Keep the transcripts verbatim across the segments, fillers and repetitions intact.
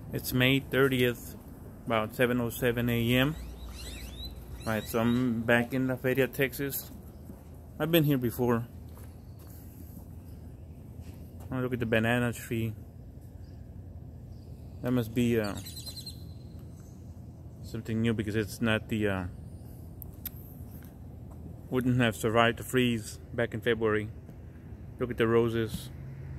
It's May thirtieth, about seven oh seven a m Right, so I'm back in La Feria, Texas. I've been here before. Oh, look at the banana tree. That must be uh, something new because it's not the uh, wouldn't have survived the freeze back in February. Look at the roses.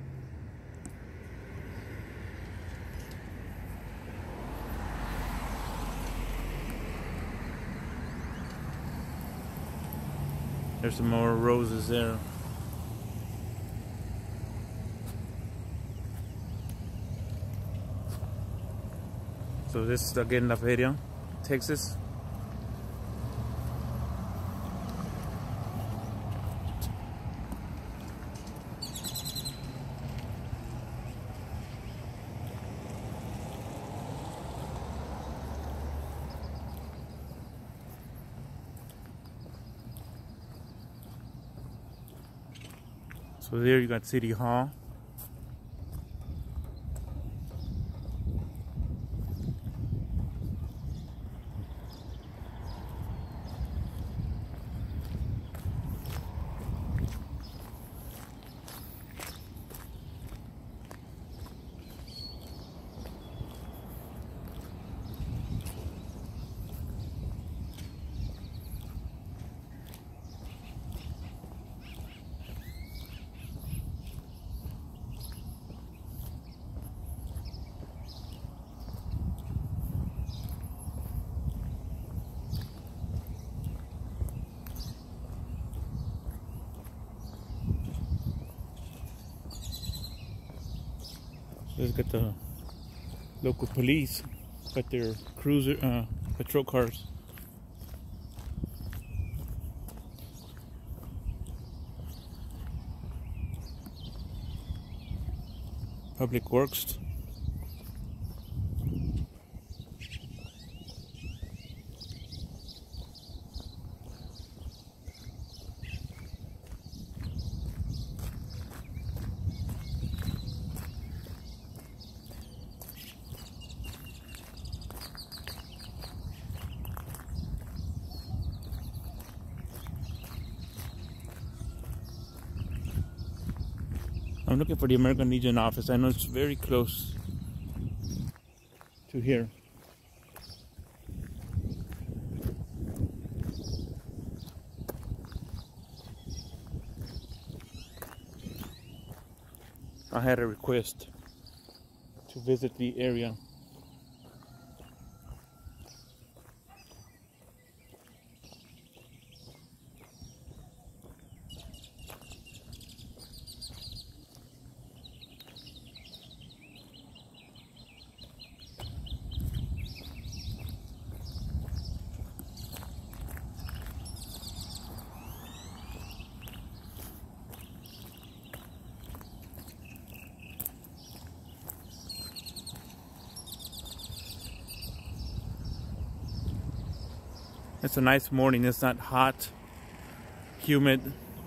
There's some more roses there. So this is again La Feria, Texas. So there you got City Hall. Let's get the local police, got their cruiser, uh, patrol cars. Public Works. I'm looking for the American Legion office. I know it's very close to here. I had a request to visit the area. It's a nice morning. It's not hot, humid,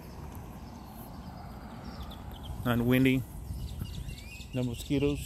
not windy, no mosquitoes.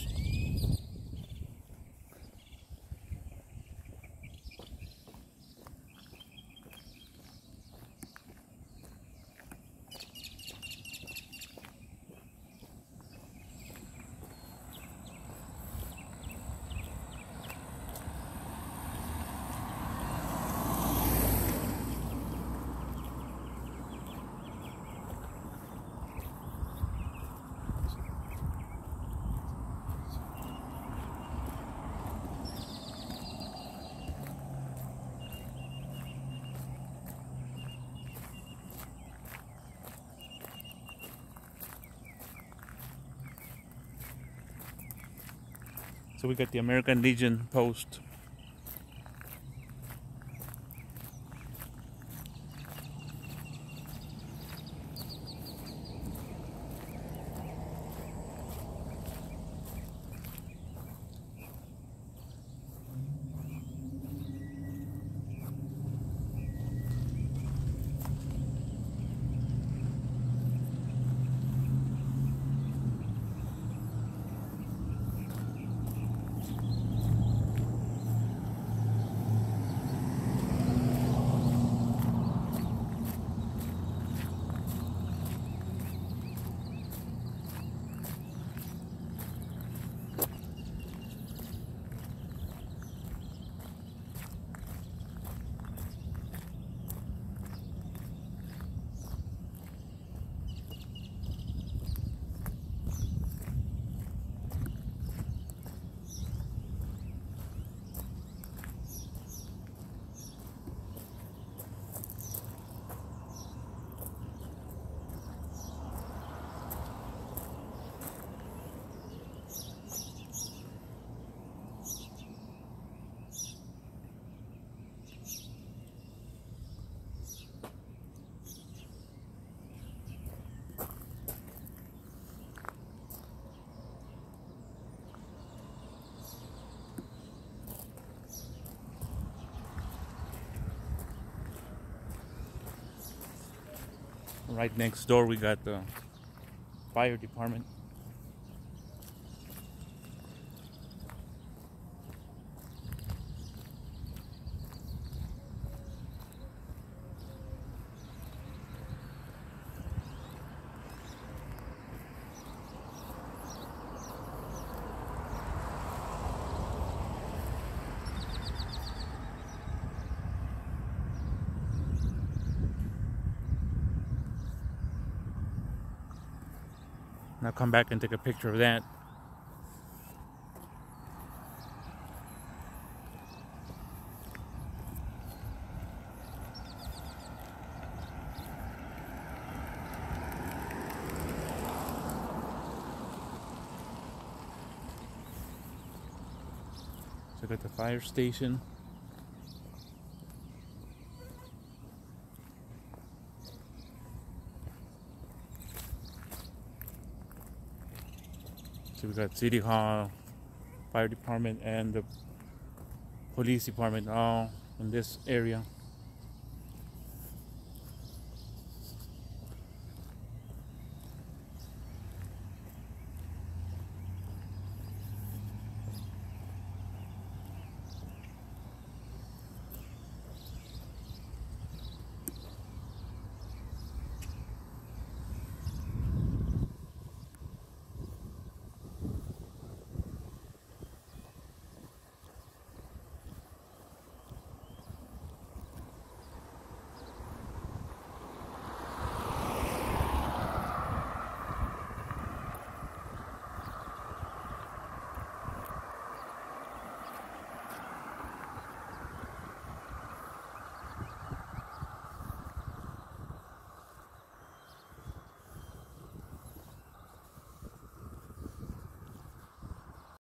So we got the American Legion post. Right next door we got the fire department. Now come back and take a picture of that. So got the fire station. So we got City Hall, Fire Department, and the Police Department all in this area.